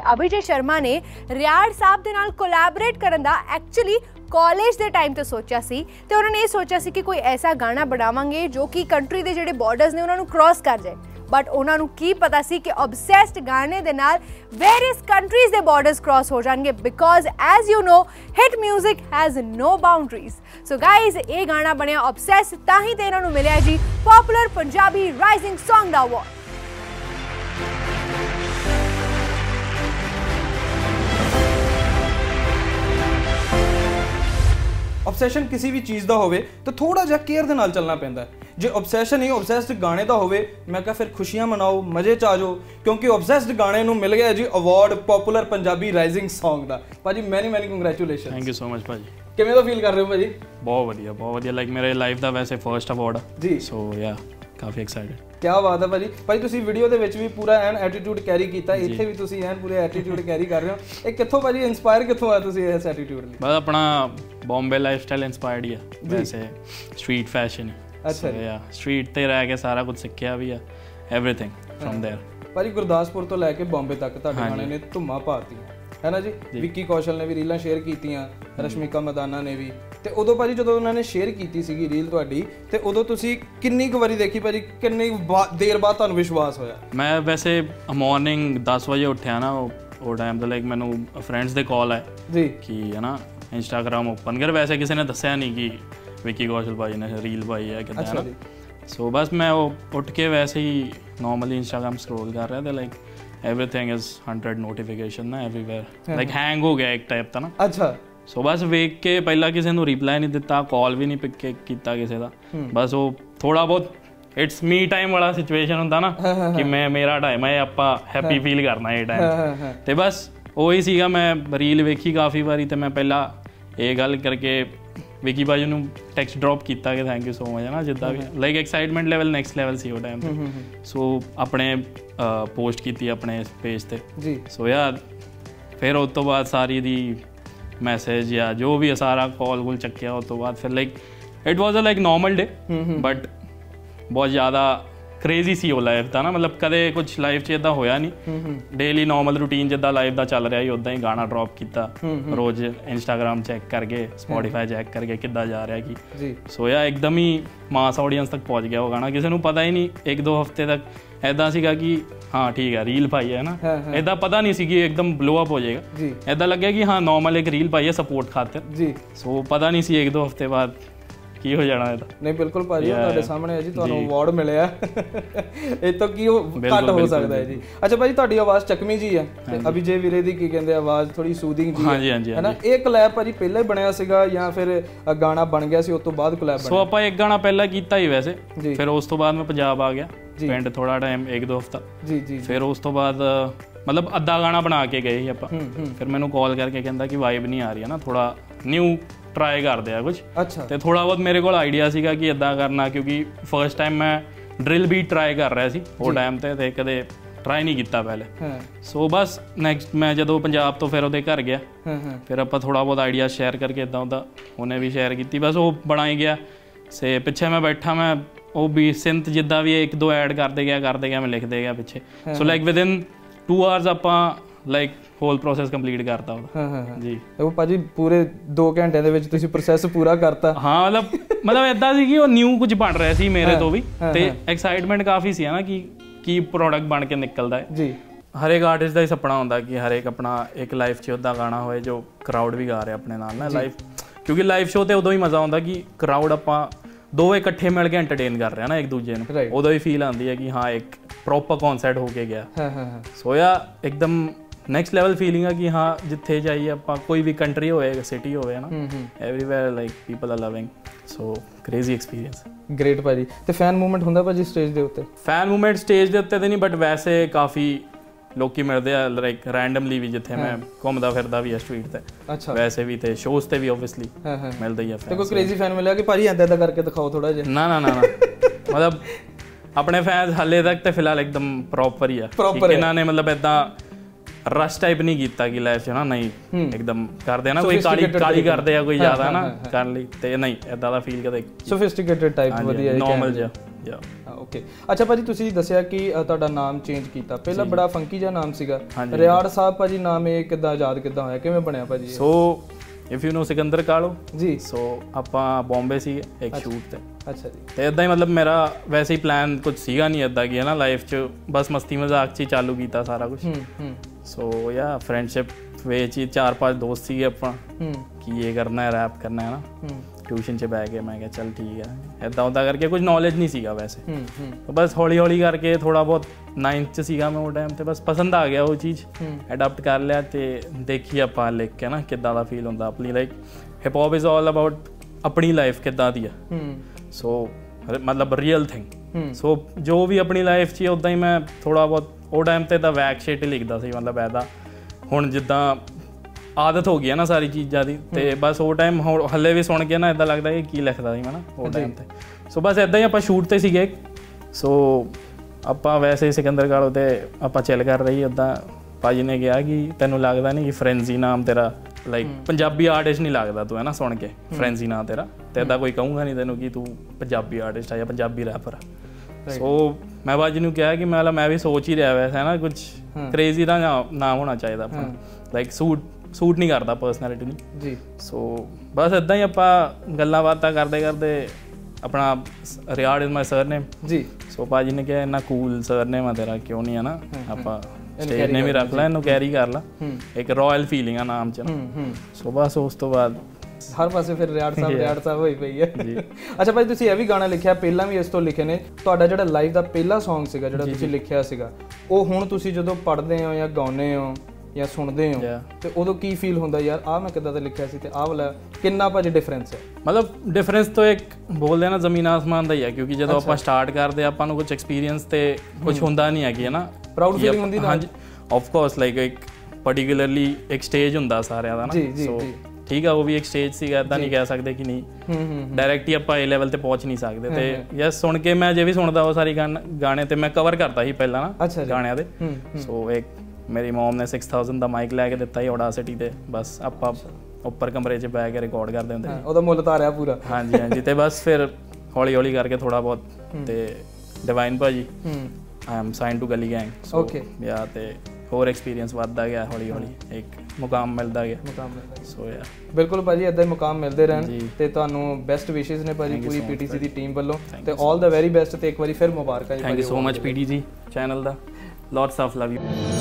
ਅਭਿਜੇ ਸ਼ਰਮਾ ਨੇ ਰਿਆੜ ਸਾਹਿਬ ਦੇ ਨਾਲ ਕੋਲੈਬੋਰੇਟ ਕਰਨ ਦਾ ਐਕਚੁਅਲੀ ਕਾਲਜ ਦੇ ਟਾਈਮ ਤੇ ਸੋਚਿਆ ਸੀ ਤੇ ਉਹਨਾਂ ਨੇ ਇਹ ਸੋਚਿਆ ਸੀ ਕਿ ਕੋਈ ਐਸਾ ਗਾਣਾ ਬਣਾਵਾਂਗੇ ਜੋ ਕਿ ਕੰਟਰੀ ਦੇ ਜਿਹੜੇ ਬਾਰਡਰਸ ਨੇ ਉਹਨਾਂ ਨੂੰ ਕ੍ਰਾਸ ਕਰ ਜਾਏ। ਬਟ ਉਹਨਾਂ ਨੂੰ ਕੀ ਪਤਾ ਸੀ ਕਿ obsessed ਗਾਣੇ ਦੇ ਨਾਲ ਵੇਰੀਅਸ ਕੰਟਰੀਜ਼ ਦੇ ਬਾਰਡਰਸ ਕ੍ਰਾਸ ਹੋ ਜਾਣਗੇ because as you know hit music has no boundaries. So guys ਇਹ ਗਾਣਾ ਬਣਿਆ obsessed ਤਾਂ ਹੀ ਤੇ ਇਹਨਾਂ ਨੂੰ ਮਿਲਿਆ ਜੀ ਪਪੂਲਰ ਪੰਜਾਬੀ ਰਾਈਜ਼ਿੰਗ ਸੌਂਗ ਦਾ ਅਵਾਰਡ। ऑब्सैशन किसी भी चीज़ का होवे तो थोड़ा जिहा केयर दे नाल चलना पैंदा है। जे ऑब्सैशन ही ऑब्सैस्ड गाने का होवे मैं कहा फिर खुशियां मनाओ मज़े च आ जाओ क्योंकि ऑब्सैस्ड गाने नूं मिल गया जी award popular Punjabi rising song का। भाजी many congratulation. Thank you so much भाजी। किवें दा फील कर रहे हो भाजी? बहुत वधिया लाइक मेरे लाइफ का वैसे फर्स्ट अवार्ड जी। सो या काफ़ी एक्साइटेड। क्या बात है भाजी। भाई तुसी वीडियो दे विच भी पूरा एन एटीट्यूड कैरी कीता, इत्थे भी तुसी एन पूरे एटीट्यूड कैरी कर रहे हो। ये कित्थों भाजी इंस्पायर कित्थों आया तुसी इस एटीट्यूड लई? बस अपना बॉम्बे लाइफस्टाइल इंस्पायर्ड ही है वैसे स्ट्रीट फैशन ही। अच्छा या स्ट्रीट ते रह के सारा कुछ सीखिया भी है एवरीथिंग फ्रॉम देयर। भाजी गुरदासपुर तो लैके बॉम्बे तक तुहाडे गाने ने धुम्मा पाती है ना जी। विक्की कौशल ने भी रीलां शेयर कीतियां, रश्मिका मदाना ने भी। ਤੇ ਉਦੋਂ ਭਾਜੀ ਜਦੋਂ ਉਹਨਾਂ ਨੇ ਸ਼ੇਅਰ ਕੀਤੀ ਸੀਗੀ ਰੀਲ ਤੁਹਾਡੀ ਤੇ ਉਦੋਂ ਤੁਸੀਂ ਕਿੰਨੀ ਕੁ ਵਾਰੀ ਦੇਖੀ ਭਾਜੀ, ਕਿੰਨੀ ਦੇਰ ਬਾਅਦ ਤੁਹਾਨੂੰ ਵਿਸ਼ਵਾਸ ਹੋਇਆ? ਮੈਂ ਵੈਸੇ ਮਾਰਨਿੰਗ 10 ਵਜੇ ਉੱਠਿਆ ਨਾ ਉਹ ਟਾਈਮ ਤੇ ਲਾਈਕ ਮੈਨੂੰ ਫਰੈਂਡਸ ਦੇ ਕਾਲ ਆਏ ਜੀ ਕਿ ਹੈ ਨਾ ਇੰਸਟਾਗ੍ਰਾਮ ਓਪਨ ਕਰ। ਵੈਸੇ ਕਿਸੇ ਨੇ ਦੱਸਿਆ ਨਹੀਂ ਕਿ ਵਿੱਕੀ ਕੌਸ਼ਲ ਭਾਜੀ ਨੇ ਰੀਲ ਪਾਈ ਹੈ ਕਿੱਦਾਂ ਨਾ। ਸੋ ਬਸ ਮੈਂ ਉਹ ਉੱਠ ਕੇ ਵੈਸੇ ਹੀ ਨੋਰਮਲੀ ਇੰਸਟਾਗ੍ਰਾਮ ਸਕਰੋਲ ਕਰ ਰਿਹਾ ਤੇ ਲਾਈਕ everything is 100 ਨੋਟੀਫਿਕੇਸ਼ਨ ਨਾ ਐਵਰੀਵੇਅਰ ਲਾਈਕ ਹੈਂਗ ਹੋ ਗਿਆ ਇੱਕ ਟਾਈਪ ਤਾਂ ਨਾ। ਅੱਛਾ। ਸੋ ਬਸ ਵੇਖ ਕੇ ਪਹਿਲਾਂ ਕਿਸੇ ਨੂੰ ਰਿਪਲਾਈ ਨਹੀਂ ਦਿੱਤਾ, ਕਾਲ ਵੀ ਨਹੀਂ ਪਿਕ ਕੀਤਾ ਕਿਸੇ ਦਾ। ਬਸ ਉਹ ਥੋੜਾ ਬਹੁਤ ਇਟਸ ਮੀ ਟਾਈਮ ਵਾਲਾ ਸਿਚੁਏਸ਼ਨ ਹੁੰਦਾ ਨਾ ਕਿ ਮੇਰਾ ਟਾਈਮ ਹੈ, ਆਪਾਂ ਹੈਪੀ ਫੀਲ ਕਰਨਾ ਇਹ ਟਾਈਮ ਤੇ ਬਸ ਉਹੀ ਸੀਗਾ। ਮੈਂ ਰੀਲ ਵੇਖੀ ਕਾਫੀ ਵਾਰੀ ਤੇ ਮੈਂ ਪਹਿਲਾਂ ਇਹ ਗੱਲ ਕਰਕੇ ਵਿੱਕੀ ਭਾਜੀ ਨੂੰ ਟੈਕਸਟ ਡ੍ਰੌਪ ਕੀਤਾ ਕਿ ਥੈਂਕ ਯੂ ਸੋ ਮਚ ਹੈ ਨਾ ਜਿੱਦਾਂ ਵੀ like excitement level next level ਸੀ ਉਹ ਟਾਈਮ 'ਤੇ। ਸੋ ਆਪਣੇ ਪੋਸਟ ਕੀਤੀ ਆਪਣੇ ਪੇਜ 'ਤੇ ਜੀ। ਸੋ ਯਾਰ ਫਿਰ ਉਸ ਤੋਂ ਬਾਅਦ ਸਾਰੀ ਦੀ ਮੈਸੇਜ ਜਾਂ ਜੋ ਵੀ ਸਾਰਾ ਕਾਲ ਕੋਲ ਚੱਕਿਆ ਉਸ ਤੋਂ ਬਾਅਦ ਫਿਰ like it was a like normal day but ਬਹੁਤ ਜ਼ਿਆਦਾ ਕ੍ਰੇਜ਼ੀ ਸੀ ਉਹ ਲਾਈਫ ਦਾ ਨਾ। ਮਤਲਬ ਕਦੇ ਕੁਛ ਲਾਈਫ 'ਚ ਇੱਦਾਂ ਹੋਇਆ ਨਹੀਂ। ਡੇਲੀ ਨੋਰਮਲ ਰੂਟੀਨ ਜਿੱਦਾਂ ਲਾਈਫ ਦਾ ਚੱਲ ਰਿਹਾ ਸੀ ਉੱਦਾਂ ਹੀ ਗਾਣਾ ਡ੍ਰੌਪ ਕੀਤਾ, ਰੋਜ਼ ਇੰਸਟਾਗ੍ਰਾਮ ਚੈੱਕ ਕਰਕੇ ਸਪੋਟੀਫਾਈ ਚੈੱਕ ਕਰਕੇ ਕਿੱਦਾਂ ਜਾ ਰਿਹਾ ਕੀ। ਸੋ ਯਾ ਇੱਕਦਮ ਹੀ ਮਾਸ ਆਡੀਅנס ਤੱਕ ਪਹੁੰਚ ਗਿਆ ਉਹ ਗਾਣਾ। ਕਿਸੇ ਨੂੰ ਪਤਾ ਹੀ ਨਹੀਂ 1-2 ਹਫ਼ਤੇ ਤੱਕ ਇੱਦਾਂ ਸੀਗਾ ਕਿ ਹਾਂ ਠੀਕ ਹੈ ਰੀਲ ਪਾਈ ਹੈ ਨਾ, ਇੱਦਾਂ ਪਤਾ ਨਹੀਂ ਸੀ ਕਿ ਇੱਕਦਮ ਬਲੋ ਅਪ ਹੋ ਜਾਏਗਾ। ਇੱਦਾਂ ਲੱਗਿਆ ਕਿ ਹਾਂ ਨੋਰਮਲ ਇੱਕ ਰੀਲ ਪਾਈ ਹੈ ਸਪੋਰਟ ਖਾਤਰ ਜੀ। ਸੋ ਪਤਾ ਨਹੀਂ ਸੀ 1-2 ਹਫ਼ਤੇ ਬਾਅਦ ਕੀ ਹੋ ਜਾਣਾ ਇਹਦਾ। ਨਹੀਂ ਬਿਲਕੁਲ ਭਾਜੀ ਤੁਹਾਡੇ ਸਾਹਮਣੇ ਹੈ ਜੀ, ਤੁਹਾਨੂੰ ਅਵਾਰਡ ਮਿਲਿਆ ਇਹ ਤੋਂ ਕੀ ਘੱਟ ਹੋ ਸਕਦਾ ਹੈ ਜੀ। ਅੱਛਾ ਭਾਜੀ ਤੁਹਾਡੀ ਆਵਾਜ਼ ਚੱਕਵੀਂ ਜੀ ਹੈ ਤੇ ਅਭਿਜੇ ਵੀਰੇ ਦੀ ਕੀ ਕਹਿੰਦੇ ਆਵਾਜ਼ ਥੋੜੀ ਸੂਦਿੰਗ ਜੀ ਹੈ ਨਾ। ਇਹ ਕਲੈਬ ਭਾਜੀ ਪਹਿਲਾਂ ਹੀ ਬਣਿਆ ਸੀਗਾ ਜਾਂ ਫਿਰ ਗਾਣਾ ਬਣ ਗਿਆ ਸੀ ਉਸ ਤੋਂ ਬਾਅਦ ਕਲੈਬ ਬਣਿਆ? ਸੋ ਆਪਾਂ ਇੱਕ ਗਾਣਾ ਪਹਿਲਾਂ ਕੀਤਾ ਹੀ ਵੈਸੇ, ਫਿਰ ਉਸ ਤੋਂ ਬਾਅਦ ਮੈਂ ਪੰਜਾਬ ਆ ਗਿਆ ਪਿੰਡ ਥੋੜਾ ਟਾਈਮ 1-2 ਹਫ਼ਤਾ ਜੀ। ਫਿਰ ਉਸ ਤੋਂ ਬਾਅਦ ਮਤਲਬ ਅੱਧਾ ਗਾਣਾ ਬਣਾ ਕੇ ਗਏ ਸੀ ਆਪਾਂ। ਫਿਰ ਮੈਨੂੰ ਕਾਲ ਕਰਕੇ ਕਹਿੰਦਾ ਕਿ ਵਾਈਬ ਨਹੀਂ ਆ ਰਹੀ ਹੈ ਨਾ, ਥੋੜਾ ਨਿਊ ਟਰਾਈ ਕਰਦੇ ਆ ਕੁਛ। ਅੱਛਾ। ਤੇ ਥੋੜਾ ਬਹੁਤ ਮੇਰੇ ਕੋਲ ਆਈਡੀਆ ਸੀਗਾ ਕਿ ਇੱਦਾਂ ਕਰਨਾ ਕਿਉਂਕਿ ਫਸਟ ਟਾਈਮ ਮੈਂ ਡਰਿਲ ਬੀਟ ਟਰਾਈ ਕਰ ਰਿਹਾ ਸੀ ਉਹ ਟਾਈਮ ਤੇ ਕਦੇ ਟਰਾਈ ਨਹੀਂ ਕੀਤਾ ਪਹਿਲੇ। ਸੋ ਬਸ ਨੈਕਸਟ ਮੈਂ ਜਦੋਂ ਪੰਜਾਬ ਤੋਂ ਫਿਰ ਉਹਦੇ ਘਰ ਗਿਆ ਫਿਰ ਆਪਾਂ ਥੋੜਾ ਬਹੁਤ ਆਈਡੀਆ ਸ਼ੇਅਰ ਕਰਕੇ ਇੱਦਾਂ ਉਹਦਾ ਉਹਨੇ ਵੀ ਸ਼ੇਅਰ ਕੀਤੀ, ਬਸ ਉਹ ਬਣਾ ਹੀ ਗਿਆ। ਸੇ ਪਿੱਛੇ ਮੈਂ ਬੈਠਾ, ਮੈਂ ਉਹ ਵੀ ਸਿੰਥ ਜਿੱਦਾਂ ਵੀ 1-2 ਐਡ ਕਰਦੇ ਗਿਆ ਮੈਂ ਲਿਖਦੇ ਗਿਆ ਪਿੱਛੇ। ਸੋ ਲਾਈਕ ਵਿਦਿਨ 2 ਆਵਰਸ ਆਪਾਂ ਲਾਈਕ ਹੋਲ ਪ੍ਰੋਸੈਸ ਕੰਪਲੀਟ ਕਰਤਾ ਉਹਦਾ ਜੀ। ਉਹ ਭਾਜੀ ਪੂਰੇ 2 ਘੰਟਿਆਂ ਦੇ ਵਿੱਚ ਤੁਸੀਂ ਪ੍ਰੋਸੈਸ ਪੂਰਾ ਕਰਤਾ? ਹਾਂ ਮਤਲਬ ਇੱਦਾਂ ਸੀ ਕਿ ਉਹ ਨਿਊ ਕੁਝ ਬਣ ਰਿਹਾ ਸੀ ਮੇਰੇ ਤੋਂ ਵੀ ਤੇ ਐਕਸਾਈਟਮੈਂਟ ਕਾਫੀ ਸੀ ਨਾ ਕਿ ਕੀ ਪ੍ਰੋਡਕਟ ਬਣ ਕੇ ਨਿਕਲਦਾ ਹੈ ਜੀ। ਹਰੇਕ ਆਰਟਿਸਟ ਦਾ ਹੀ ਸੁਪਨਾ ਹੁੰਦਾ ਕਿ ਹਰੇਕ ਆਪਣਾ ਇੱਕ ਲਾਈਫ 'ਚ ਉੱਦਾਂ ਗਾਣਾ ਹੋਏ ਜੋ ਕਰਾਊਡ ਵੀ ਗਾ ਰਿਹਾ ਆਪਣੇ ਨਾਲ ਨਾ ਲਾਈਵ, ਕਿਉਂਕਿ ਲਾਈਵ ਸ਼ੋਅ ਤੇ ਉਦੋਂ ਹੀ ਮਜ਼ਾ ਆਉਂਦਾ ਕਿ ਕਰਾਊਡ ਆਪਾਂ ਦੋਵੇਂ ਇਕੱਠੇ ਮਿਲ ਕੇ ਐਂਟਰਟੇਨ ਕਰ ਰਹੇ ਨਾ ਇੱਕ ਦੂਜੇ ਨੂੰ, ਉਦੋਂ ਹੀ ਫੀਲ ਆਉਂਦੀ ਹੈ ਕਿ ਹਾਂ ਇੱਕ ਪ੍ਰੋਪਰ ਕਨਸਰਟ ਹੋ ਕੇ ਗਿਆ। ਸੋ ਯਾ ਇੱਕਦਮ ਨੈਕਸਟ ਲੈਵਲ ਫੀਲਿੰਗ ਆ ਕਿ ਹਾਂ ਜਿੱਥੇ ਜਾਈਏ ਆਪਾਂ ਕੋਈ ਵੀ ਕੰਟਰੀ ਹੋਵੇ ਸਿਟੀ ਹੋਵੇ ਨਾ everywhere like people are loving. So crazy experience. Great ਭਾਜੀ। ਤੇ ਫੈਨ ਮੂਵਮੈਂਟ ਹੁੰਦਾ ਭਾਜੀ ਸਟੇਜ ਦੇ ਉੱਤੇ? ਫੈਨ ਮੂਵਮੈਂਟ ਸਟੇਜ ਦੇ ਉੱਤੇ ਤੇ ਨਹੀਂ ਬਟ ਵੈਸੇ ਕਾਫੀ ਲੋਕੀ ਮਿਲਦੇ ਆ ਲਾਈਕ ਰੈਂਡਮਲੀ ਵੀ ਜਿੱਥੇ ਮੈਂ ਘੁੰਮਦਾ ਫਿਰਦਾ ਵੀ ਆ ਸਟਰੀਟ ਤੇ। ਅੱਛਾ। ਵੈਸੇ ਵੀ ਤੇ ਸ਼ੋਜ਼ ਤੇ ਵੀ ਆਬਵੀਅਸਲੀ ਮਿਲਦਾ ਹੀ ਆ। ਤੇ ਕੋਈ ਕ੍ਰੇਜ਼ੀ ਫੈਨ ਮਿਲਿਆ ਕਿ ਭਾਜੀ ਏਦਾਂ ਕਰਕੇ ਦਿਖਾਓ ਥੋੜਾ ਜਿਹਾ? ਨਾ ਮਤਲਬ ਆਪਣੇ ਫੈਨਸ ਹਾਲੇ ਤੱਕ ਤੇ ਫਿਲਹਾਲ ਇੱਕਦਮ ਪ੍ਰੋਪਰ ਹੀ ਆ। ਇਹਨਾਂ ਨੇ ਮਤਲਬ ਏਦਾਂ ਰਸ਼ ਟਾਈਪ ਨਹੀਂ ਕੀਤਾ ਕਿ ਲਾਈਫ 'ਚ ਨਾ ਨਹੀਂ ਇੱਕਦਮ ਕਰਦੇ ਆ ਨਾ ਕੋਈ ਕਾਲੀ ਕਰਦੇ ਆ ਕੋਈ ਜ਼ਿਆਦਾ ਨਾ ਕਰਨ ਲਈ ਤੇ ਨਹੀਂ ਏਦਾਂ ਦਾ ਫੀਲ ਕਦੇ। ਸੋਫਿਸਟੀਕੇਟਡ ਟਾਈਪ ਵਧੀਆ ਨਾਰਮਲ ਜਿਹਾ। ਓਕੇ ਅੱਛਾ ਭਾਜੀ ਤੁਸੀਂ ਦੱਸਿਆ ਕਿ ਤੁਹਾਡਾ ਨਾਮ ਚੇਂਜ ਕੀਤਾ ਪਹਿਲਾਂ ਬੜਾ ਫੰਕੀ ਜਿਹਾ ਨਾਮ ਸੀਗਾ ਰਿਆੜ ਸਾਹਿਬ ਭਾਜੀ ਨਾਮ ਇਹ ਕਿੱਦਾਂ ਆਜ਼ਾਦ ਕਿੱਦਾਂ ਹੋਇਆ ਕਿਵੇਂ ਬਣਿਆ ਭਾਜੀ so if you know Sikandar Kahlon ji so ਆਪਾਂ ਬੰਬੇ ਸੀ ਇੱਕ ਸ਼ੂਟ ਤੇ ਅੱਛਾ ਜੀ ਤੇ ਇਦਾਂ ਹੀ ਮਤਲਬ ਮੇਰਾ ਵੈਸੇ ਹੀ ਪਲਾਨ ਕੁਝ ਸੀਗਾ ਨਹੀਂ ਇਦਾਂ ਕਿ ਹੈ ਨਾ ਲਾਈਫ 'ਚ ਬਸ ਮਸਤੀ ਮਜ਼ਾਕ 'ਚ ਹੀ ਚਾਲੂ ਕੀਤਾ ਸਾਰਾ ਕੁਝ ਸੋ ਯਾ ਫਰੈਂਡਸ਼ਿਪ ਵਿੱਚ ਹੀ 4-5 ਦੋਸਤ ਸੀਗੇ ਆਪਾਂ ਕਿ ਇਹ ਕਰਨਾ ਹੈ ਰੈਪ ਕਰਨਾ ਹੈ ਨਾ ਟਿਊਸ਼ਨ 'ਚ ਬਹਿ ਕੇ ਮੈਂ ਕਿਹਾ ਚੱਲ ਠੀਕ ਹੈ ਇੱਦਾਂ ਉੱਦਾਂ ਕਰਕੇ ਕੁਝ ਨੌਲੇਜ ਨਹੀਂ ਸੀਗਾ ਵੈਸੇ ਬਸ ਹੌਲੀ ਹੌਲੀ ਕਰਕੇ ਥੋੜ੍ਹਾ ਬਹੁਤ 9th 'ਚ ਸੀਗਾ ਮੈਂ ਉਹ ਟਾਈਮ 'ਤੇ ਬਸ ਪਸੰਦ ਆ ਗਿਆ ਉਹ ਚੀਜ਼ ਅਡਾਪਟ ਕਰ ਲਿਆ ਅਤੇ ਦੇਖੀ ਆਪਾਂ ਲਿਖ ਕੇ ਨਾ ਕਿੱਦਾਂ ਦਾ ਫੀਲ ਹੁੰਦਾ ਆਪਣੀ like hip hop is all about ਆਪਣੀ ਲਾਈਫ ਕਿੱਦਾਂ ਦੀ ਆ ਸੋ ਮਤਲਬ ਰੀਅਲ ਥਿੰਗ ਸੋ ਜੋ ਵੀ ਆਪਣੀ ਲਾਈਫ 'ਚ ਉੱਦਾਂ ਹੀ ਮੈਂ ਥੋੜ੍ਹਾ ਬਹੁਤ ਉਹ ਟਾਈਮ 'ਤੇ ਤਾਂ ਵੈਕ ਸ਼ੀਟ ਹੀ ਲਿਖਦਾ ਸੀ ਮਤਲਬ ਐਦਾ ਹੁਣ ਜਿੱਦਾਂ ਆਦਤ ਹੋ ਗਈ ਹੈ ਨਾ ਸਾਰੀ ਚੀਜ਼ਾਂ ਦੀ ਅਤੇ ਬਸ ਉਹ ਟਾਈਮ ਹੱਲੇ ਵੀ ਸੁਣ ਕੇ ਨਾ ਇੱਦਾਂ ਲੱਗਦਾ ਕਿ ਕੀ ਲਿਖਦਾ ਸੀ ਮੈਂ ਨਾ ਉਹ ਟਾਈਮ 'ਤੇ ਸੋ ਬਸ ਇੱਦਾਂ ਹੀ ਆਪਾਂ ਸ਼ੂਟ 'ਤੇ ਸੀਗੇ ਸੋ ਆਪਾਂ ਵੈਸੇ ਸਿਕੰਦਰ ਕਾਲੋ 'ਤੇ ਆਪਾਂ ਚਿੱਲ ਕਰ ਰਹੀ ਉੱਦਾਂ ਭਾਜੀ ਨੇ ਕਿਹਾ ਕਿ ਤੈਨੂੰ ਲੱਗਦਾ ਨਹੀਂ ਕਿ ਫਰੈਂਜ਼ੀ ਨਾਮ ਤੇਰਾ ਲਾਈਕ ਪੰਜਾਬੀ ਆਰਟਿਸਟ ਨਹੀਂ ਲੱਗਦਾ ਤੂੰ ਹੈ ਨਾ ਸੁਣ ਕੇ ਫਰੈਂਜ਼ੀ ਨਾਮ ਤੇਰਾ ਅਤੇ ਇੱਦਾਂ ਕੋਈ ਕਹੂੰਗਾ ਨਹੀਂ ਤੈਨੂੰ ਕਿ ਤੂੰ ਪੰਜਾਬੀ ਆਰਟਿਸਟ ਆ ਜਾਂ ਪੰਜਾਬੀ ਰੈਪਰ ਆ ਸੋ ਮੈਂ ਭਾਜੀ ਨੂੰ ਕਿਹਾ ਕਿ ਮੈਂ ਵੀ ਸੋਚ ਹੀ ਰਿਹਾ ਵੈਸੇ ਹੈ ਨਾ ਕੁਝ ਕ੍ਰੇਜ਼ੀ ਦਾ ਨਾਮ ਹੋਣਾ ਚਾਹੀਦਾ ਆਪਣਾ ਲਾਈਕ ਸੂਟ ਨਹੀਂ ਕਰਦਾ ਪਰਸਨੈਲਿਟੀ ਨੂੰ ਜੀ ਸੋ ਬਸ ਇੱਦਾਂ ਹੀ ਆਪਾਂ ਗੱਲਾਂ ਬਾਤਾਂ ਕਰਦੇ ਕਰਦੇ ਆਪਣਾ ਰਿਆੜ ਇਜ਼ ਮਾਈ ਸਰਨੇਮ ਜੀ ਸੋ ਭਾਜੀ ਨੇ ਕਿਹਾ ਇੰਨਾ ਕੂਲ ਸਰਨੇਮ ਆ ਤੇਰਾ ਕਿਉਂ ਨਹੀਂ ਹੈ ਨਾ ਆਪਾਂ ਸਟੇਜ ਨੇ ਵੀ ਰੱਖ ਲੈ ਇਹਨੂੰ ਕੈਰੀ ਕਰ ਲਾ ਇੱਕ ਰਾਇਲ ਫੀਲਿੰਗ ਆ ਨਾਮ 'ਚ ਸੋ ਬਸ ਉਸ ਤੋਂ ਬਾਅਦ ਹਰ ਪਾਸੇ ਫਿਰ ਰਿਆੜ ਸਾਹਿਬ ਹੋਈ ਪਈ ਹੈ ਜੀ ਅੱਛਾ ਭਾਈ ਤੁਸੀਂ ਇਹ ਵੀ ਗਾਣਾ ਲਿਖਿਆ ਪਹਿਲਾਂ ਵੀ ਇਸ ਤੋਂ ਲਿਖੇ ਨੇ ਤੁਹਾਡਾ ਜਿਹੜਾ ਲਾਈਵ ਦਾ ਪਹਿਲਾ ਸੌਂਗ ਸੀਗਾ ਜਿਹੜਾ ਤੁਸੀਂ ਲਿਖਿਆ ਸੀਗਾ ਉਹ ਹੁਣ ਤੁਸੀਂ ਜਦੋਂ ਪੜ੍ਹਦੇ ਹੋ ਜਾਂ ਗਾਉਂਦੇ ਹੋ ਜਾਂ ਸੁਣਦੇ ਹੋ ਤੇ ਉਦੋਂ ਕੀ ਫੀਲ ਹੁੰਦਾ ਯਾਰ ਆਹ ਮੈਂ ਕਿੱਦਾਂ ਦਾ ਲਿਖਿਆ ਸੀ ਤੇ ਆਹ ਵਾਲਾ ਕਿੰਨਾ ਭਾਜੀ ਡਿਫਰੈਂਸ ਹੈ ਮਤਲਬ ਡਿਫਰੈਂਸ ਤਾਂ ਇੱਕ ਬੋਲਦੇ ਨਾ ਜ਼ਮੀਨ ਆਸਮਾਨ ਦਾ ਹੀ ਹੈ ਕਿਉਂਕਿ ਜਦੋਂ ਆਪਾਂ ਸਟਾਰਟ ਕਰਦੇ ਆਪਾਂ ਨੂੰ ਕੁਝ ਐਕਸਪੀਰੀਅੰਸ ਤੇ ਕੁਝ ਹੁੰਦਾ ਨਹੀਂ ਹੈ ਕਿ ਹੈ ਨਾ ਪ੍ਰਾਊਡ ਫੀਲਿੰਗ ਹੁੰਦੀ ਹਾਂਜੀ ਆਫ ਕੋਰਸ ਲਾਈਕ ਇੱਕ ਪਰਟੀਕੂਲਰਲੀ ਇੱਕ ਸਟੇਜ ਹੁੰਦਾ ਸਾਰਿਆਂ ਦਾ ਨਾ ਸੋ ਠੀਕ ਆ ਉਹ ਵੀ ਇੱਕ ਸਟੇਜ ਸੀਗਾ ਇੱਦਾਂ ਨਹੀਂ ਕਹਿ ਸਕਦੇ ਕਿ ਨਹੀਂ ਡਾਇਰੈਕਟ ਹੀ ਆਪਾਂ ਇਹ ਲੈਵਲ ਤੇ ਪਹੁੰਚ ਨਹੀਂ ਸਕਦੇ ਤੇ ਯਸ ਸੁਣ ਕੇ ਮੈਂ ਜੇ ਵੀ ਸੁਣਦਾ ਉਹ ਸਾਰੀ ਗਾਣੇ ਤੇ ਮੈਂ ਕਵਰ ਕਰਤਾ ਸੀ ਪਹਿਲਾਂ ਨਾ ਗਾਣਿਆਂ ਦੇ ਸੋ ਇੱਕ ਮੇਰੀ ਮੋਮ ਨੇ 6000 ਦਾ ਮਾਈਕ ਲੈ ਕੇ ਦਿੱਤਾ ਸੀ ਔਡਾਸਿਟੀ ਤੇ ਬਸ ਆਪਾਂ ਉੱਪਰ ਕਮਰੇ 'ਚ ਬਹਿ ਕੇ ਰਿਕਾਰਡ ਕਰਦੇ ਹੁੰਦੇ ਸੀ ਉਹਦਾ ਮੁੱਲ ਤਾਰਿਆ ਪੂਰਾ ਹਾਂਜੀ ਹਾਂਜੀ ਤੇ ਬਸ ਫਿਰ ਹੌਲੀ ਹੌਲੀ ਕਰਕੇ ਥੋੜਾ ਬਹੁਤ ਤੇ ਡਿਵਾਈਨ ਭਾਜੀ I am sign to Gully Gang okay yeah ਤੇ ਹੋਰ ਐਕਸਪੀਰੀਅੰਸ ਵੱਧਦਾ ਗਿਆ ਹੌਲੀ ਹੌਲੀ ਇੱਕ ਮੁਕਾਮ ਮਿਲਦਾ ਗਿਆ ਸੋ ਯਾ ਬਿਲਕੁਲ ਭਾਜੀ ਇੱਦਾਂ ਹੀ ਮੁਕਾਮ ਮਿਲਦੇ ਰਹਿਣ ਤੇ ਤੁਹਾਨੂੰ ਬੈਸਟ ਵਿਸ਼ੇਸ ਨੇ ਭਾਜੀ ਪੂਰੀ ਪੀਟੀਸੀ ਦੀ ਟੀਮ ਵੱਲੋਂ ਤੇ ਆਲ ਦਾ ਵੈਰੀ ਬੈਸਟ ਤੇ ਇੱਕ ਵਾਰੀ ਫਿਰ ਮੁਬਾਰਕਾਂ ਜੀ thank you so much PTC channel ਦਾ ਲੋਟਸ ਆਫ ਲਵ ਯੂ